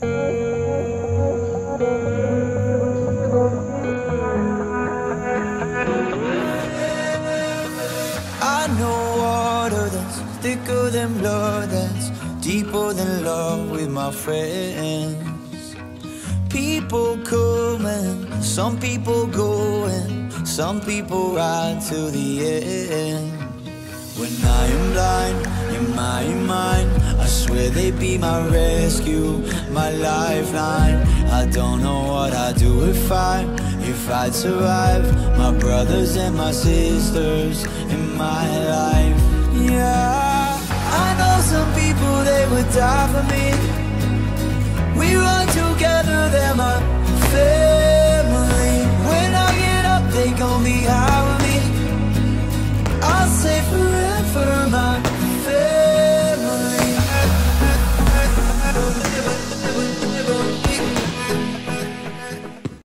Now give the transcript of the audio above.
I know water that's thicker than blood, that's deeper than love with my friends. People coming, some people going, some people ride to the end. When I am blind in my mind, I swear they'd be my rescue, my lifeline. I don't know what I'd do if I'd survive. My brothers and my sisters in my life. Yeah, I know some people, they would die for me.